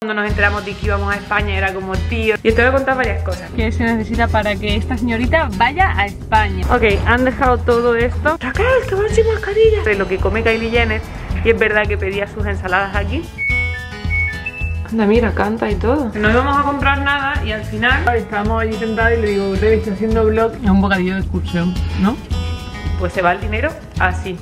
Cuando nos enteramos de que íbamos a España era como tío. Y te voy a contar varias cosas que se necesita para que esta señorita vaya a España. Ok, han dejado todo esto. Raquel, que van sin mascarilla. De lo que come Kylie Jenner. Y es verdad que pedía sus ensaladas aquí. Anda, mira, canta y todo. No íbamos a comprar nada y al final estábamos allí sentados y le digo, Revi, estoy haciendo vlog. Es un bocadillo de excursión, ¿no? Pues se va el dinero así.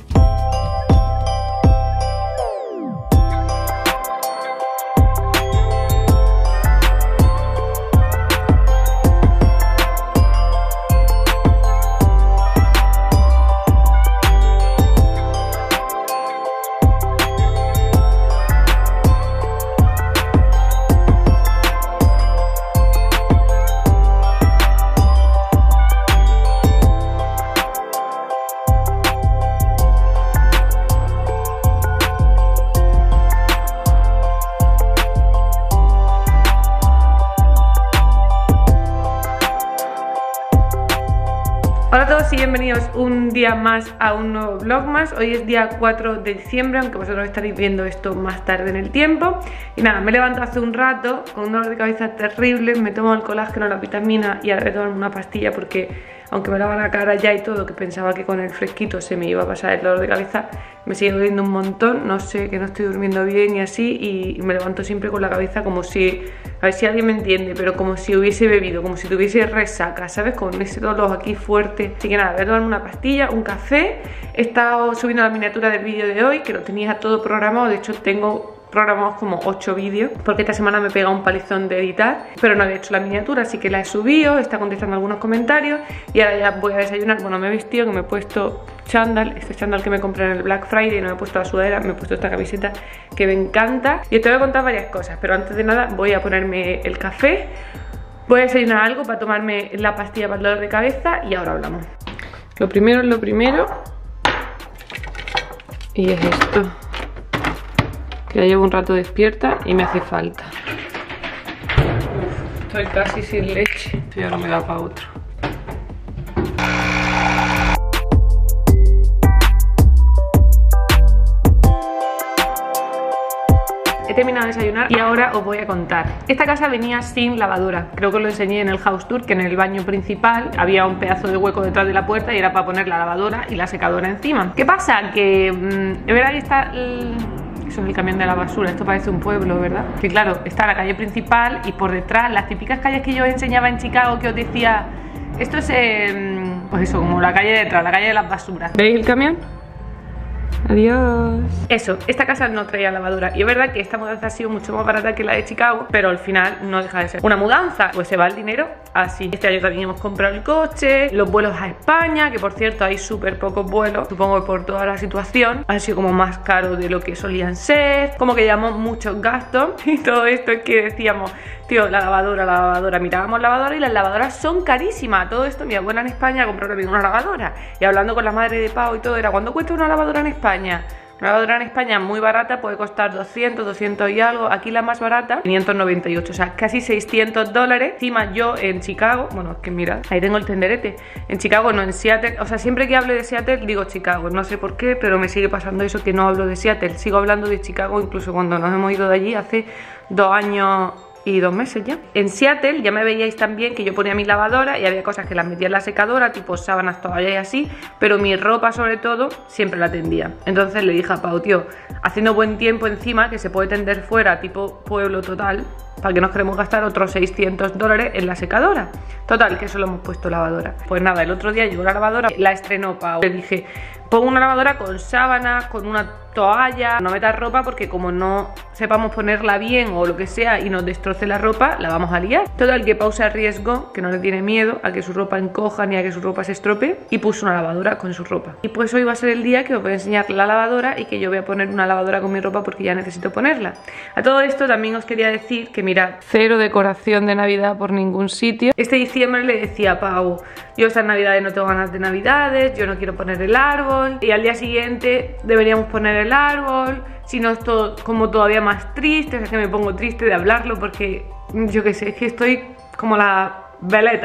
Hola a todos y bienvenidos un día más a un nuevo vlog más. Hoy es día 4 de diciembre, aunque vosotros estaréis viendo esto más tarde en el tiempo. Y nada, me levanto hace un rato con un dolor de cabeza terrible. Me tomo el colágeno, la vitamina y ahora voy a tomarme una pastilla porque aunque me lavo la cara ya y todo, que pensaba que con el fresquito se me iba a pasar el dolor de cabeza, me sigue doliendo un montón. No sé, que no estoy durmiendo bien y así, y me levanto siempre con la cabeza como si, a ver si alguien me entiende, pero como si hubiese bebido, como si tuviese resaca, ¿sabes? Con ese dolor aquí fuerte. Así que nada, voy a tomarme una pastilla, un café. He estado subiendo la miniatura del vídeo de hoy, que lo tenía todo programado. De hecho tengo programados como 8 vídeos, porque esta semana me he pegado un palizón de editar, pero no había hecho la miniatura, así que la he subido, está contestando algunos comentarios y ahora ya voy a desayunar. Bueno, me he vestido, que me he puesto chándal, este chándal que me compré en el Black Friday, no me he puesto la sudadera, me he puesto esta camiseta que me encanta y te voy a contar varias cosas, pero antes de nada voy a ponerme el café, voy a desayunar algo para tomarme la pastilla para el dolor de cabeza y ahora hablamos. Lo primero es lo primero y es esto. Ya llevo un rato despierta y me hace falta. Estoy casi sin leche. Esto ya no me da para otro. He terminado de desayunar y ahora os voy a contar. Esta casa venía sin lavadora. Creo que os lo enseñé en el house tour, que en el baño principal había un pedazo de hueco detrás de la puerta y era para poner la lavadora y la secadora encima. ¿Qué pasa? Que es verdad que está... Eso es el camión de la basura, esto parece un pueblo, ¿verdad? Que claro, está la calle principal y por detrás las típicas calles que yo os enseñaba en Chicago, que os decía, esto es, pues eso, como la calle de detrás, la calle de las basuras. ¿Veis el camión? Adiós. Eso, esta casa no traía lavadora y es verdad que esta mudanza ha sido mucho más barata que la de Chicago, pero al final no deja de ser una mudanza, pues se va el dinero así. Este año también hemos comprado el coche, los vuelos a España, que por cierto hay súper pocos vuelos, supongo que por toda la situación han sido como más caros de lo que solían ser, como que llevamos muchos gastos y todo esto es que decíamos, tío, la lavadora, mirábamos lavadora y las lavadoras son carísimas. Todo esto, mi abuela en España compró también una lavadora y hablando con la madre de Pau y todo era, ¿cuánto cuesta una lavadora en España? Una lavadora en España muy barata puede costar 200 y algo. Aquí la más barata, 598, o sea, casi $600. Encima yo en Chicago, bueno, es que mira, ahí tengo el tenderete. En Chicago, no, en Seattle, o sea, siempre que hablo de Seattle digo Chicago. No sé por qué, pero me sigue pasando eso que no hablo de Seattle. Sigo hablando de Chicago incluso cuando nos hemos ido de allí hace 2 años y 2 meses ya. En Seattle ya me veíais también que yo ponía mi lavadora y había cosas que las metía en la secadora, tipo sábanas, toallas y así, pero mi ropa sobre todo siempre la tendía. Entonces le dije a Pau, tío, haciendo buen tiempo encima, que se puede tender fuera, tipo pueblo total, para que nos queremos gastar otros $600 en la secadora. Total, que eso lo hemos puesto lavadora. Pues nada, el otro día llegó la lavadora, la estrenó Pau. Le dije, pongo una lavadora con sábanas, con una toalla, no metas ropa porque como no sepamos ponerla bien o lo que sea y nos destroce la ropa, la vamos a liar. Total, que Pau se arriesgó, que no le tiene miedo a que su ropa encoja ni a que su ropa se estropee y puso una lavadora con su ropa. Y pues hoy va a ser el día que os voy a enseñar la lavadora y que yo voy a poner una lavadora con mi ropa porque ya necesito ponerla. A todo esto también os quería decir que mirad, cero decoración de Navidad por ningún sitio. Este diciembre le decía a Pau, yo estas Navidades no tengo ganas de Navidades, yo no quiero poner el árbol, y al día siguiente deberíamos poner el árbol, si no es todo como todavía más triste. O sea, que me pongo triste de hablarlo porque yo qué sé, es que estoy como la veleta,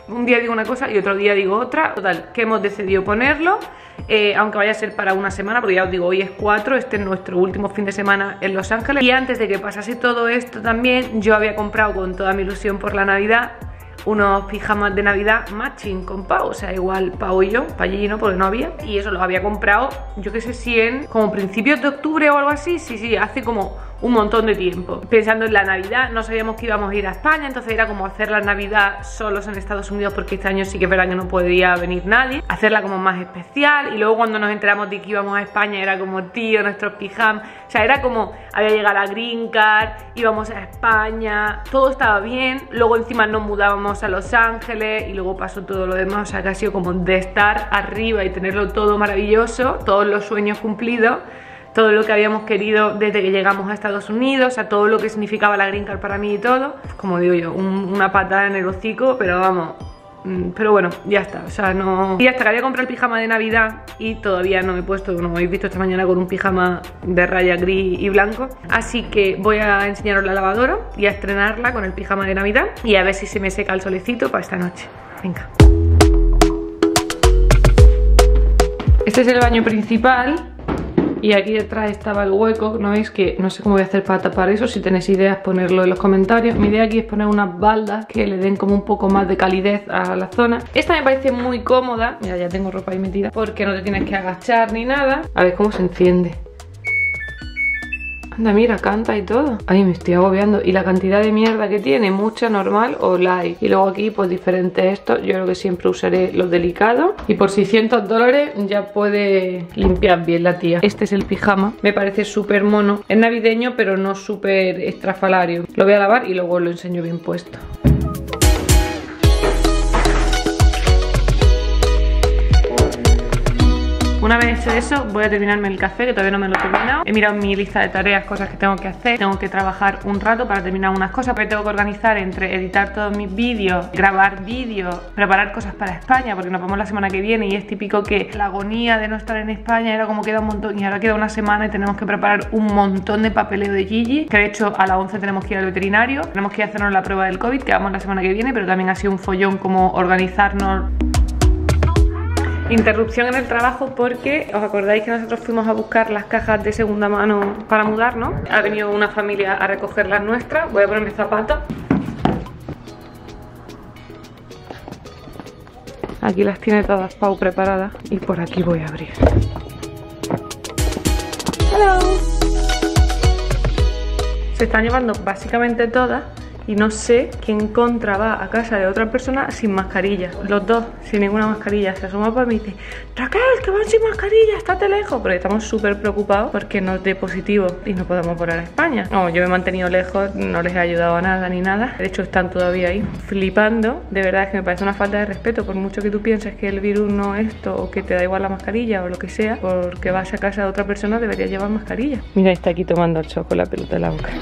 un día digo una cosa y otro día digo otra. Total, que hemos decidido ponerlo, aunque vaya a ser para una semana, porque ya os digo, hoy es 4, este es nuestro último fin de semana en Los Ángeles. Y antes de que pasase todo esto también, yo había comprado con toda mi ilusión por la Navidad unos pijamas de Navidad matching con Pau, o sea, igual Pau y yo, para allí no, porque no había. Y eso los había comprado, yo que sé si en como principios de octubre o algo así, sí, hace como un montón de tiempo. Pensando en la Navidad, no sabíamos que íbamos a ir a España, entonces era como hacer la Navidad solos en Estados Unidos, porque este año sí que es verdad que no podía venir nadie, hacerla como más especial. Y luego cuando nos enteramos de que íbamos a España era como, tío, nuestros pijamas, o sea, era como, había llegado la Green Card, íbamos a España, todo estaba bien, luego encima nos mudábamos a Los Ángeles y luego pasó todo lo demás, o sea, que ha sido como de estar arriba y tenerlo todo maravilloso, todos los sueños cumplidos, todo lo que habíamos querido desde que llegamos a Estados Unidos, o sea, todo lo que significaba la Green Card para mí y todo, como digo yo, una patada en el hocico, pero vamos, pero bueno, ya está, o sea, no... Y hasta que había comprado el pijama de Navidad y todavía no me he puesto, no me habéis visto esta mañana con un pijama de raya gris y blanco, así que voy a enseñaros la lavadora y a estrenarla con el pijama de Navidad y a ver si se me seca el solecito para esta noche. Venga. Este es el baño principal. Y aquí detrás estaba el hueco, ¿no veis? Que no sé cómo voy a hacer para tapar eso. Si tenéis ideas, ponerlo en los comentarios. Mi idea aquí es poner unas baldas que le den como un poco más de calidez a la zona. Esta me parece muy cómoda. Mira, ya tengo ropa ahí metida, porque no te tienes que agachar ni nada. A ver cómo se enciende. Anda, mira, canta y todo. Ay, me estoy agobiando. Y la cantidad de mierda que tiene, mucha, normal o light. Y luego aquí, pues diferentes estos. Yo creo que siempre usaré los delicados. Y por $600 ya puede limpiar bien la tía. Este es el pijama. Me parece súper mono. Es navideño, pero no súper estrafalario. Lo voy a lavar y luego lo enseño bien puesto. Una vez hecho eso, voy a terminarme el café, que todavía no me lo he terminado. He mirado mi lista de tareas, cosas que tengo que hacer. Tengo que trabajar un rato para terminar unas cosas, pero tengo que organizar entre editar todos mis vídeos, grabar vídeos, preparar cosas para España, porque nos vamos la semana que viene y es típico que la agonía de no estar en España era como queda un montón y ahora queda una semana y tenemos que preparar un montón de papeleo de Gigi, que de hecho a las 11 tenemos que ir al veterinario, tenemos que ir a hacernos la prueba del COVID, que vamos la semana que viene, pero también ha sido un follón como organizarnos. Interrupción en el trabajo porque os acordáis que nosotros fuimos a buscar las cajas de segunda mano para mudarnos. Ha venido una familia a recoger las nuestras. Voy a ponerme zapatos. Aquí las tiene todas Pau preparadas y por aquí voy a abrir. Hello. Se están llevando básicamente todas. Y no sé quién contra va a casa de otra persona sin mascarilla. Los dos, sin ninguna mascarilla. Se asoma para mí y dice: Raquel, que van sin mascarilla, estate lejos. Porque estamos súper preocupados porque nos dé positivo y no podemos volar a España. No, yo me he mantenido lejos, no les he ayudado a nada ni nada. De hecho están todavía ahí flipando. De verdad es que me parece una falta de respeto. Por mucho que tú pienses que el virus no es esto, o que te da igual la mascarilla o lo que sea, porque vas a casa de otra persona deberías llevar mascarilla. Mira, está aquí tomando el choco la pelota de la boca.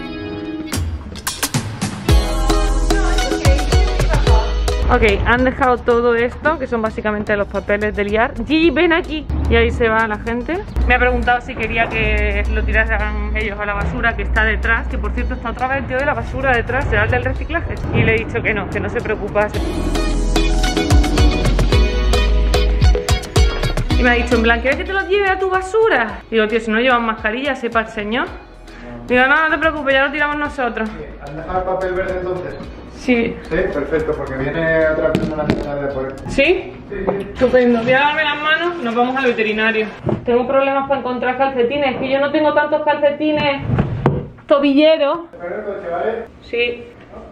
Ok, han dejado todo esto, que son básicamente los papeles de liar. Gigi, ven aquí. Y ahí se va la gente. Me ha preguntado si quería que lo tiraran ellos a la basura, que está detrás. Que por cierto está otra vez el tío de la basura detrás, será el del reciclaje. Y le he dicho que no se preocupase. Y me ha dicho en plan, ¿quieres que te los lleve a tu basura? Digo, tío, si no llevan mascarilla, sepa el señor. Digo, no te preocupes, ya lo tiramos nosotros. ¿Han dejado el papel verde entonces? Sí. Sí, perfecto, porque viene otra persona de por él. ¿Sí? Sí. Estupendo. Voy a lavarme las manos, nos vamos al veterinario. Tengo problemas para encontrar calcetines, que yo no tengo tantos calcetines tobilleros. ¿Espera el coche, vale? Sí.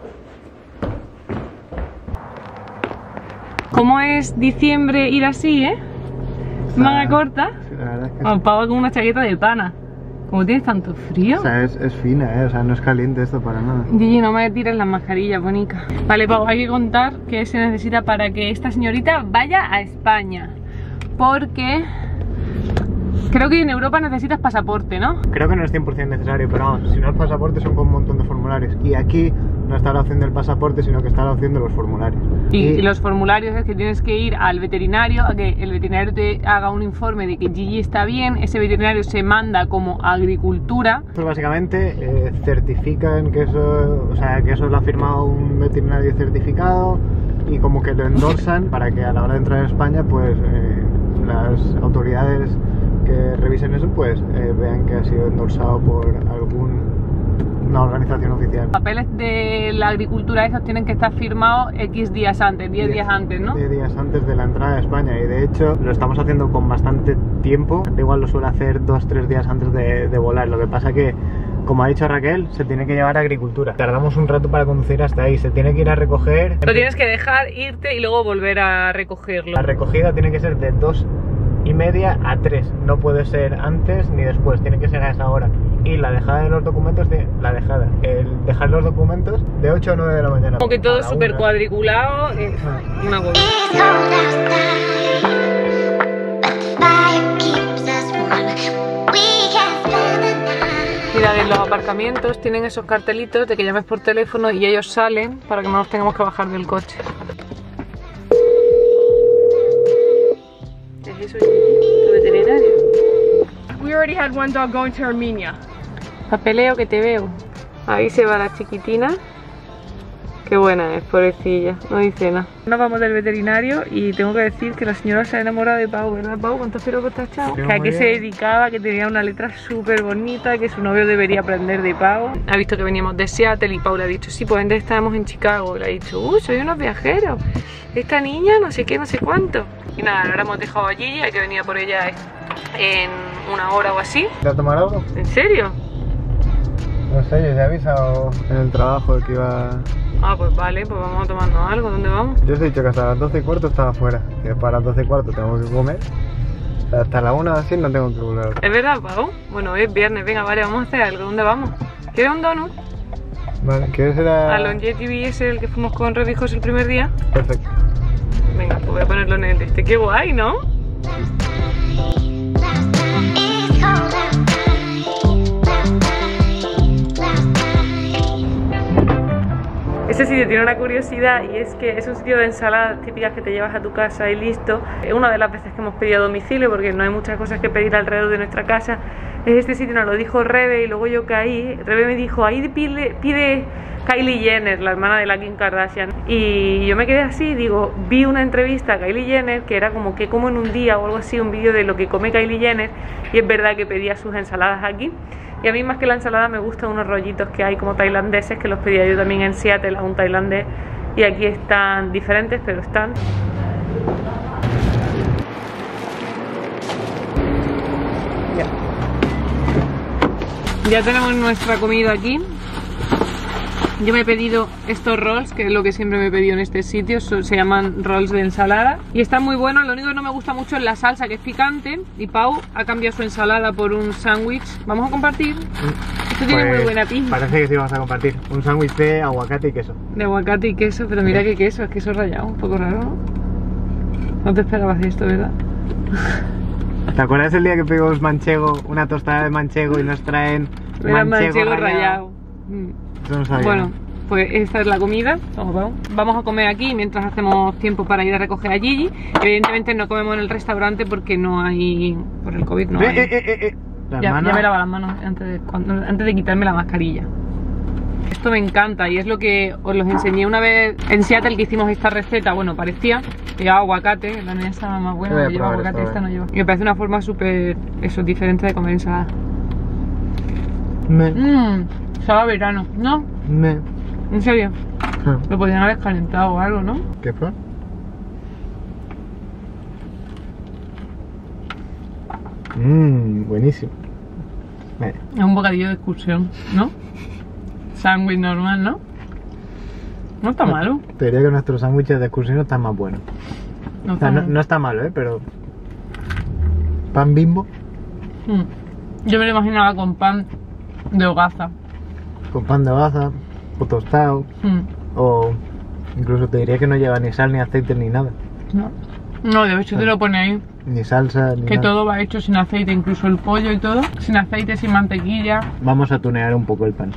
¿Cómo es diciembre ir así, manga corta? Sí, la verdad es que Bueno, Pau con una chaqueta de pana. ¿Cómo tienes tanto frío? O sea, es fina, o sea, no es caliente esto para nada. Gigi, no me tires las mascarillas, bonica. Vale, Pau, hay que contar qué se necesita para que esta señorita vaya a España. Porque creo que en Europa necesitas pasaporte, ¿no? Creo que no es 100% necesario, pero vamos, si no el pasaporte son con un montón de formularios. Y aquí no está la opción del pasaporte, sino que está la opción de los formularios. Y los formularios es que tienes que ir al veterinario, a que el veterinario te haga un informe de que Gigi está bien. Ese veterinario se manda como a agricultura. Pues básicamente certifican que eso, o sea, que eso lo ha firmado un veterinario certificado. y como que lo endorsan para que a la hora de entrar a España pues las autoridades que revisen eso pues vean que ha sido endorsado por una organización oficial. Los papeles de la agricultura esos tienen que estar firmados X días antes, 10 días antes, ¿no? 10 días antes de la entrada a España, y de hecho lo estamos haciendo con bastante tiempo. Igual lo suele hacer 2-3 días antes de volar. Lo que pasa que, como ha dicho Raquel, se tiene que llevar a agricultura. Tardamos un rato para conducir hasta ahí, se tiene que ir a recoger. Lo tienes que dejar, irte y luego volver a recogerlo. La recogida tiene que ser de 2:30 a 3, no puede ser antes ni después, tiene que ser a esa hora. Y la dejada de los documentos, el dejar los documentos de 8 a 9 de la mañana. Como que todo súper cuadriculado, una cosa. Mira, en los aparcamientos tienen esos cartelitos de que llames por teléfono y ellos salen para que no nos tengamos que bajar del coche. ¿Es eso, tu veterinario? We already had one dog going to Armenia. Papeleo que te veo. Ahí se va la chiquitina. Qué buena es, pobrecilla, no dice nada. Nos vamos del veterinario y tengo que decir que la señora se ha enamorado de Pau, ¿verdad, Pau? ¿Cuántos piropos te has echado? Que a qué se dedicaba, que tenía una letra súper bonita, que su novio debería aprender de Pau. Ha visto que veníamos de Seattle y Pau le ha dicho, sí, pues antes estábamos en Chicago. Y le ha dicho, soy unos viajeros. Esta niña no sé qué, no sé cuánto. Y nada, ahora hemos dejado a Gigi, hay que venir por ella en una hora o así. ¿Te a tomar algo? ¿En serio? No sé, yo te he avisado en el trabajo que iba... Ah, pues vale, pues vamos a tomarnos algo. ¿Dónde vamos? Yo os he dicho que hasta las 12:15 estaba fuera, que para las 12:15 tengo que comer. Hasta la 1 así no tengo que volver. ¿Es verdad, Pau? Bueno, hoy es viernes, venga, vale, vamos a hacer algo. ¿Dónde vamos? ¿Quieres un donut? Vale, ¿quieres ir a...? A Longevity ese, el que fuimos con Revijos el primer día. Perfecto. Venga, pues voy a ponerlo en el de este. Qué guay, ¿no? Este sitio tiene una curiosidad y es que es un sitio de ensaladas típicas que te llevas a tu casa y listo. Es una de las veces que hemos pedido a domicilio porque no hay muchas cosas que pedir alrededor de nuestra casa. Este sitio nos lo dijo Rebe y luego yo caí. Rebe me dijo, ahí pide Kylie Jenner, la hermana de la Kim Kardashian. Y yo me quedé así, digo, vi una entrevista a Kylie Jenner que era como que como en un día o algo así, un vídeo de lo que come Kylie Jenner, y es verdad que pedía sus ensaladas aquí. Y a mí más que la ensalada me gustan unos rollitos que hay como tailandeses, que los pedía yo también en Seattle a un tailandés, y aquí están diferentes, pero están. Ya tenemos nuestra comida aquí. Yo me he pedido estos rolls, que es lo que siempre me he pedido en este sitio. Se llaman rolls de ensalada y están muy buenos. Lo único que no me gusta mucho es la salsa, que es picante. Y Pau ha cambiado su ensalada por un sándwich. ¿Vamos a compartir? Esto tiene muy buena pinta. Parece que sí vamos a compartir. Un sándwich de aguacate y queso. De aguacate y queso, pero mira qué queso, es queso rallado, un poco raro, ¿no? No te esperabas esto, ¿verdad? ¿Te acuerdas el día que pedimos manchego, una tostada de manchego y nos traen manchego rallado? No sabía. Bueno, pues esta es la comida. Vamos a comer aquí mientras hacemos tiempo para ir a recoger a Gigi. Evidentemente no comemos en el restaurante porque no hay... por el COVID no hay. Ya me lavo las manos antes de quitarme la mascarilla. Esto me encanta y es lo que os los enseñé una vez en Seattle, que hicimos esta receta. Bueno, parecía que llevaba aguacate, la mía estaba más buena, no lleva aguacate, esta no lleva. Y me parece una forma súper, diferente de comer ensalada. Sabe a verano, ¿no? ¿En serio? Lo podrían haber calentado o algo, ¿no? ¿Qué fue? Buenísimo. Es un bocadillo de excursión, ¿no? Sándwich normal, ¿no? No está malo. Te diría que nuestros sándwiches de excursión están más buenos. No está malo, pero... ¿Pan Bimbo? Yo me lo imaginaba con pan de hogaza. Con pan de hogaza, o tostado, o incluso te diría que no lleva ni sal, ni aceite, ni nada. No, de hecho te lo pone ahí. Ni salsa, ni que nada. Todo va hecho sin aceite, incluso el pollo y todo. Sin aceite, sin mantequilla. Vamos a tunear un poco el pan.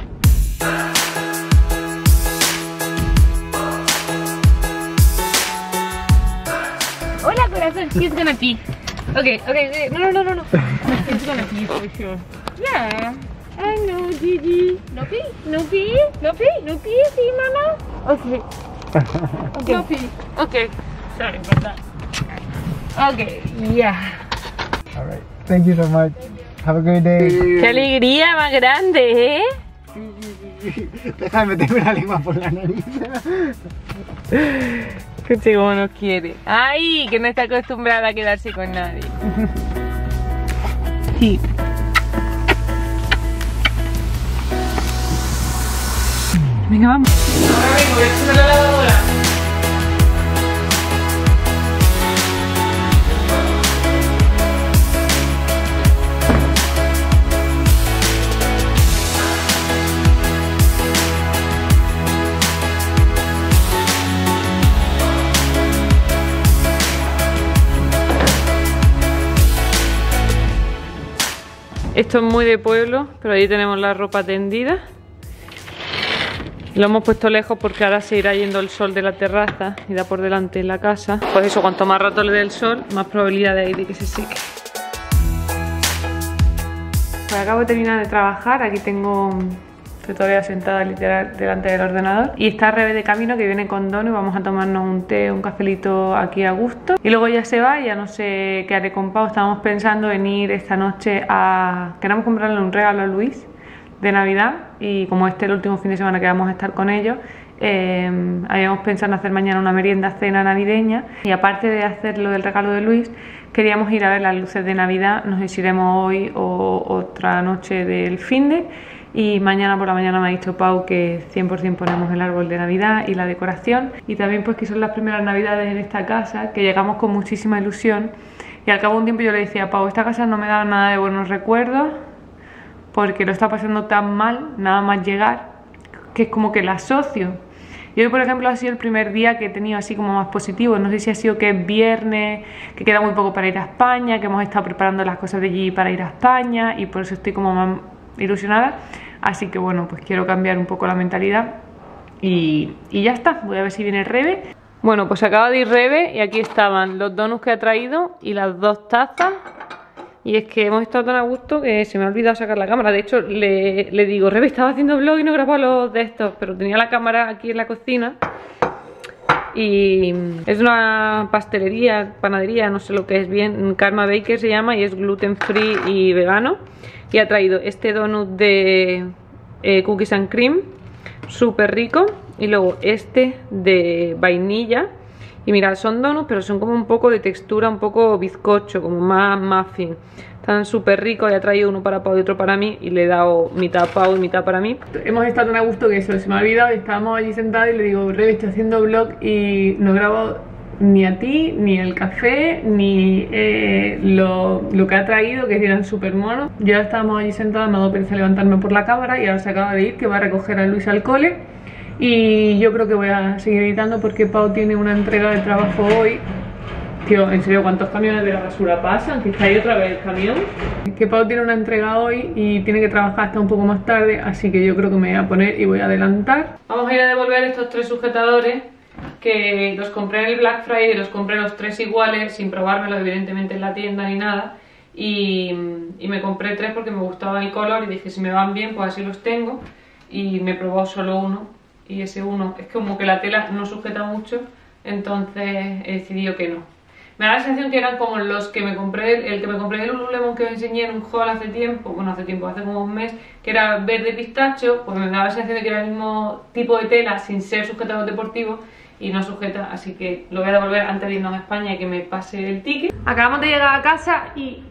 Hola, corazón. He's gonna pee. Okay. No. He's gonna pee for sure. Yeah. I know, Gigi. No pee, sí, mamá. Okay. Okay. No pee. Okay. Sorry about that. Okay, yeah. All right. Thank you so much. Have a great day. ¡Qué alegría más grande, eh! Deja de meterme la lengua por la nariz. Qué chico nos quiere. ¡Ay! Que no está acostumbrada a quedarse con nadie. Sí. Venga, vamos. Ahora vengo, voy a hacer la lavadora. Esto es muy de pueblo, pero allí tenemos la ropa tendida. Lo hemos puesto lejos porque ahora se irá yendo el sol de la terraza y da por delante la casa. Pues eso, cuanto más rato le dé el sol, más probabilidad hay de que se seque. Pues acabo de terminar de trabajar, aquí estoy todavía sentada literal delante del ordenador. Y está Rebe de camino, que viene con Dono, y vamos a tomarnos un té, un cafelito aquí a gusto. Y luego ya se va, ya no sé qué haré con Pau. Estábamos pensando en ir esta noche queremos comprarle un regalo a Luis de Navidad, y como este es el último fin de semana que vamos a estar con ellos, habíamos pensado en hacer mañana una merienda cena navideña, y aparte de hacer lo del regalo de Luis, queríamos ir a ver las luces de Navidad. No sé si iremos hoy o otra noche del finde, y mañana por la mañana me ha dicho Pau que 100% ponemos el árbol de Navidad y la decoración, y también pues que son las primeras Navidades en esta casa, que llegamos con muchísima ilusión, y al cabo de un tiempo yo le decía a Pau, esta casa no me da nada de buenos recuerdos, porque lo está pasando tan mal, nada más llegar, que es como que la asocio. Y hoy, por ejemplo, ha sido el primer día que he tenido así como más positivo. No sé si ha sido que es viernes, que queda muy poco para ir a España, que hemos estado preparando las cosas de allí para ir a España, y por eso estoy como más ilusionada. Así que bueno, pues quiero cambiar un poco la mentalidad y ya está. Voy a ver si viene Rebe. Bueno, pues acaba de ir Rebe, y aquí estaban los donuts que ha traído y las 2 tazas. Y es que hemos estado tan a gusto que se me ha olvidado sacar la cámara. De hecho, le digo, Rebe, estaba haciendo vlog y no grababa los de estos, pero tenía la cámara aquí en la cocina. Y es una pastelería, panadería, no sé lo que es bien, Karma Baker se llama, y es gluten free y vegano. Y ha traído este donut de cookies and cream, súper rico. Y luego este de vainilla. Y mirad, son donuts, pero son como un poco de textura, un poco bizcocho, como más muffin. Están súper ricos, y ha traído uno para Pau y otro para mí, y le he dado mitad a Pau y mitad para mí. Hemos estado tan a gusto que eso, se me ha olvidado, y estábamos allí sentados y le digo, Rebe, estoy haciendo vlog y no grabo ni a ti, ni el café, ni lo que ha traído, que eran súper monos. Ya estábamos allí sentados, me ha dado pereza levantarme por la cámara, y ahora se acaba de ir, que va a recoger a Luis al cole. Y yo creo que voy a seguir editando porque Pau tiene una entrega de trabajo hoy. Tío, en serio, ¿cuántos camiones de la basura pasan? Que está ahí otra vez el camión. Que Pau tiene una entrega hoy y tiene que trabajar hasta un poco más tarde, así que yo creo que me voy a poner y voy a adelantar. Vamos a ir a devolver estos 3 sujetadores, que los compré en el Black Friday, los compré los 3 iguales, sin probármelos evidentemente en la tienda ni nada. Y me compré 3 porque me gustaba el color, y dije, si me van bien, pues así los tengo. Y me probó solo uno. Y ese uno es como que la tela no sujeta mucho, entonces he decidido que no. Me da la sensación que eran como los que me compré, el que me compré el Lululemon que me enseñé en un haul hace tiempo, bueno, hace como un mes, que era verde pistacho. Pues me da la sensación de que era el mismo tipo de tela sin ser sujetador deportivo, y no sujeta, así que lo voy a devolver antes de irnos a España y que me pase el ticket. Acabamos de llegar a casa y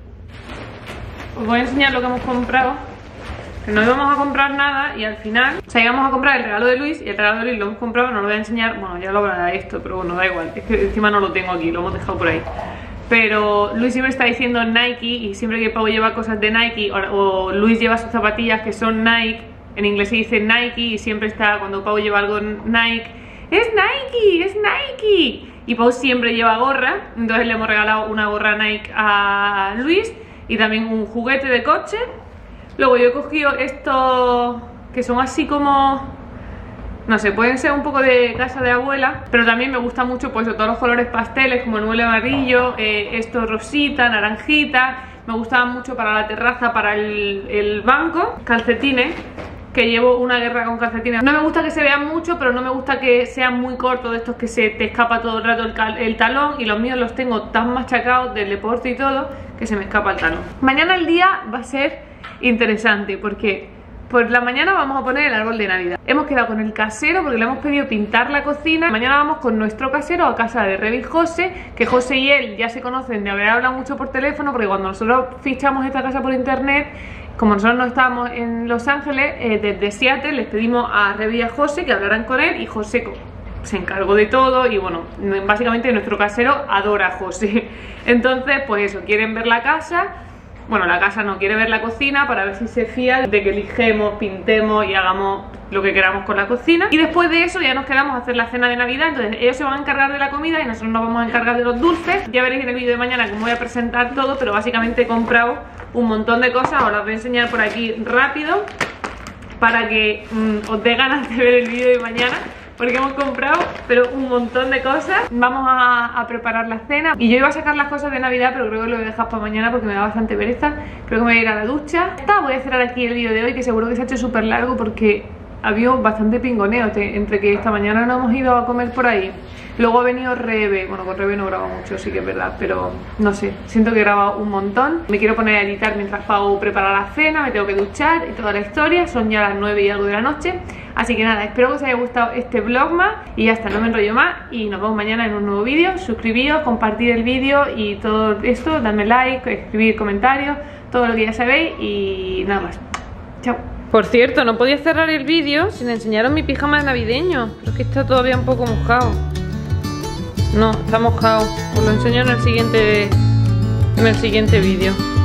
os voy a enseñar lo que hemos comprado. Que no íbamos a comprar nada y al final, o sea, íbamos a comprar el regalo de Luis, y el regalo de Luis lo hemos comprado, no lo voy a enseñar, bueno, ya lo hablará esto, pero bueno, da igual, es que encima no lo tengo aquí, lo hemos dejado por ahí. Pero Luis siempre está diciendo Nike, y siempre que Pau lleva cosas de Nike, o Luis lleva sus zapatillas que son Nike, en inglés se dice Nike, y siempre está, cuando Pau lleva algo Nike, ¡es Nike! ¡Es Nike! Y Pau siempre lleva gorra, entonces le hemos regalado una gorra Nike a Luis, y también un juguete de coche. Luego yo he cogido estos que son así como, no sé, pueden ser un poco de casa de abuela, pero también me gusta mucho pues todos los colores pasteles, como el mueble amarillo, esto rosita, naranjita. Me gustaban mucho para la terraza, para el banco. Calcetines, que llevo una guerra con calcetines. No me gusta que se vean mucho, pero no me gusta que sean muy cortos, de estos que se te escapa todo el rato el talón, y los míos los tengo tan machacados del deporte y todo que se me escapa el talón. Mañana el día va a ser interesante porque por la mañana vamos a poner el árbol de Navidad. Hemos quedado con el casero porque le hemos pedido pintar la cocina. Mañana vamos con nuestro casero a casa de Rebe y José, que José y él ya se conocen de haber hablado mucho por teléfono, porque cuando nosotros fichamos esta casa por internet, como nosotros no estábamos en Los Ángeles, desde Seattle les pedimos a Rebe y a José que hablaran con él, y José se encargó de todo. Y bueno, básicamente nuestro casero adora a José. Entonces pues eso, quieren ver la casa. Bueno, la casa no, quiere ver la cocina para ver si se fía de que elijemos, pintemos y hagamos lo que queramos con la cocina. Y después de eso ya nos quedamos a hacer la cena de Navidad. Entonces ellos se van a encargar de la comida y nosotros nos vamos a encargar de los dulces. Ya veréis en el vídeo de mañana cómo voy a presentar todo, pero básicamente he comprado un montón de cosas. Ahora os voy a enseñar por aquí rápido para que os dé ganas de ver el vídeo de mañana, porque hemos comprado pero un montón de cosas. Vamos a preparar la cena. Y yo iba a sacar las cosas de Navidad, pero creo que lo voy a dejar para mañana porque me da bastante pereza. Creo que me voy a ir a la ducha. Voy a cerrar aquí el vídeo de hoy, que seguro que se ha hecho súper largo porque había bastante pingoneo entre que esta mañana no hemos ido a comer por ahí. Luego ha venido Rebe. Bueno, con Rebe no grabo mucho, sí que es verdad, pero no sé, siento que he grabado un montón. Me quiero poner a editar mientras Pau prepara la cena, me tengo que duchar y toda la historia. Son ya las 9 y algo de la noche. Así que nada, espero que os haya gustado este vlogmas y ya está, no me enrollo más y nos vemos mañana en un nuevo vídeo. Suscribíos, compartir el vídeo y todo esto, dadme like, escribir comentarios, todo lo que ya sabéis y nada más. Chao. Por cierto, no podía cerrar el vídeo sin enseñaros mi pijama navideño, pero es que está todavía un poco mojado. No, está mojado, os lo enseño en el siguiente vídeo.